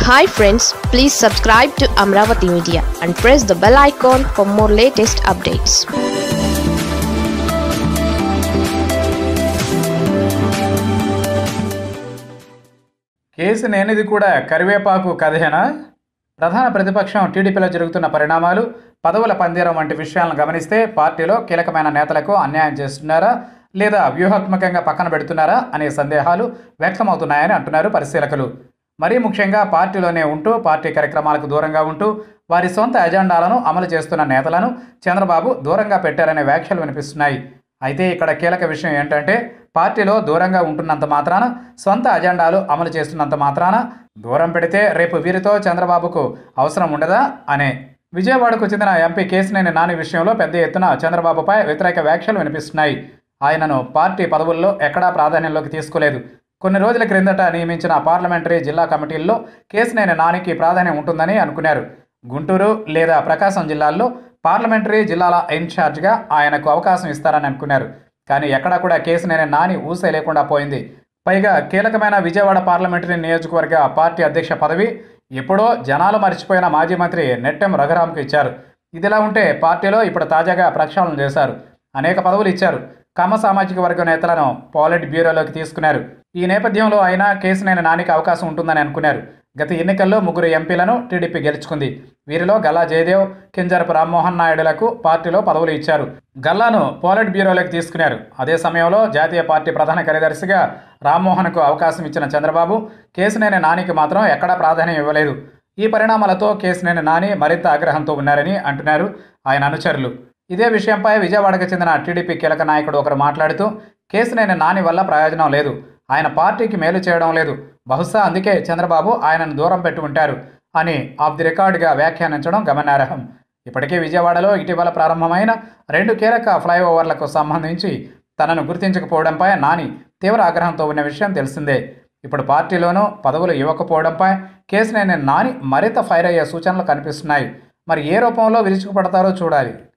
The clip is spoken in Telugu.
Hi friends, please subscribe to Amaravathi Media and press the bell icon for more latest updates. కేసినేనిది కూడా కరివేపాకు కథేనా? ప్రధాన ప్రతిపక్షం టీడీపీలో జరుగుతున్న పరిణామాలు, పదవుల పందేరం వంటి విషయాలను గమనిస్తే పార్టీలో కీలకమైన నేతలకు అన్యాయం చేస్తున్నారా లేదా వ్యూహాత్మకంగా పక్కన పెడుతున్నారా అనే సందేహాలు వ్యక్తమవుతున్నాయని అంటున్నారు పరిశీలకులు. మరీ ముఖ్యంగా పార్టీలోనే ఉంటూ పార్టీ కార్యక్రమాలకు దూరంగా ఉంటూ వారి సొంత ఎజెండాలను అమలు చేస్తున్న నేతలను చంద్రబాబు దూరంగా పెట్టారనే వ్యాఖ్యలు వినిపిస్తున్నాయి. అయితే ఇక్కడ కీలక విషయం ఏంటంటే పార్టీలో దూరంగా ఉంటున్నంత మాత్రాన, సొంత అజెండాలు అమలు చేస్తున్నంత మాత్రాన దూరం పెడితే రేపు వీరితో చంద్రబాబుకు అవసరం ఉండదా అనే. విజయవాడకు చెందిన ఎంపీ కేసినేని నాని విషయంలో పెద్ద ఎత్తున చంద్రబాబుపై వ్యతిరేక వ్యాఖ్యలు వినిపిస్తున్నాయి. ఆయనను పార్టీ పదవుల్లో ఎక్కడా ప్రాధాన్యంలోకి తీసుకోలేదు. కొన్ని రోజుల క్రిందట నియమించిన పార్లమెంటరీ జిల్లా కమిటీల్లో కేసినేని నానికి ప్రాధాన్యం ఉంటుందని అనుకున్నారు. గుంటూరు లేదా ప్రకాశం జిల్లాల్లో పార్లమెంటరీ జిల్లాల ఇన్ఛార్జిగా ఆయనకు అవకాశం ఇస్తారని అనుకున్నారు. కానీ ఎక్కడా కూడా కేసినేని నాని ఊసే లేకుండా పోయింది. పైగా కీలకమైన విజయవాడ పార్లమెంటరీ నియోజకవర్గ పార్టీ అధ్యక్ష పదవి ఎప్పుడో జనాలు మర్చిపోయిన మాజీ మంత్రి నెట్టెం రఘురాంకు ఇచ్చారు. ఇదిలా ఉంటే పార్టీలో ఇప్పుడు తాజాగా ప్రక్షాళన చేశారు. అనేక పదవులు ఇచ్చారు. కమ్మ సామాజిక వర్గ నేతలను పాలిట్ బ్యూరోలోకి తీసుకున్నారు. ఈ నేపథ్యంలో ఆయన కేసినేని నానికి అవకాశం ఉంటుందని అనుకున్నారు. గత ఎన్నికల్లో 3 ఎంపీలను టీడీపీ గెలుచుకుంది. వీరిలో గల్లా జయదేవ్, కింజరపు రామ్మోహన్ నాయుడులకు పార్టీలో పదవులు ఇచ్చారు. గల్లాను పాలిట్ బ్యూరోలోకి తీసుకున్నారు. అదే సమయంలో జాతీయ పార్టీ ప్రధాన కార్యదర్శిగా రామ్మోహన్కు అవకాశం ఇచ్చిన చంద్రబాబు కేసినేని నానికి మాత్రం ఎక్కడా ప్రాధాన్యం ఇవ్వలేదు. ఈ పరిణామాలతో కేసినేని నాని మరింత ఆగ్రహంతో ఉన్నారని అంటున్నారు ఆయన అనుచరులు. ఇదే విషయంపై విజయవాడకు చెందిన టీడీపీ కీలక నాయకుడు ఒకరు మాట్లాడుతూ, కేసినేని నాని వల్ల ప్రయోజనం లేదు, ఆయన పార్టీకి మేలు చేయడం లేదు, బహుశా అందుకే చంద్రబాబు ఆయనను దూరం పెట్టి ఉంటారు అని ఆఫ్ ది రికార్డుగా వ్యాఖ్యానించడం గమనార్హం. ఇప్పటికే విజయవాడలో ఇటీవల ప్రారంభమైన 2 కీలక ఫ్లైఓవర్లకు సంబంధించి తనను గుర్తించకపోవడంపై నాని తీవ్ర ఆగ్రహంతో ఉన్న విషయం తెలిసిందే. ఇప్పుడు పార్టీలోనూ పదవులు ఇవ్వకపోవడంపై కేసినేని నాని మరింత ఫైర్ అయ్యే సూచనలు కనిపిస్తున్నాయి. మరి ఏ రూపంలో విరుచుకుపడతారో చూడాలి.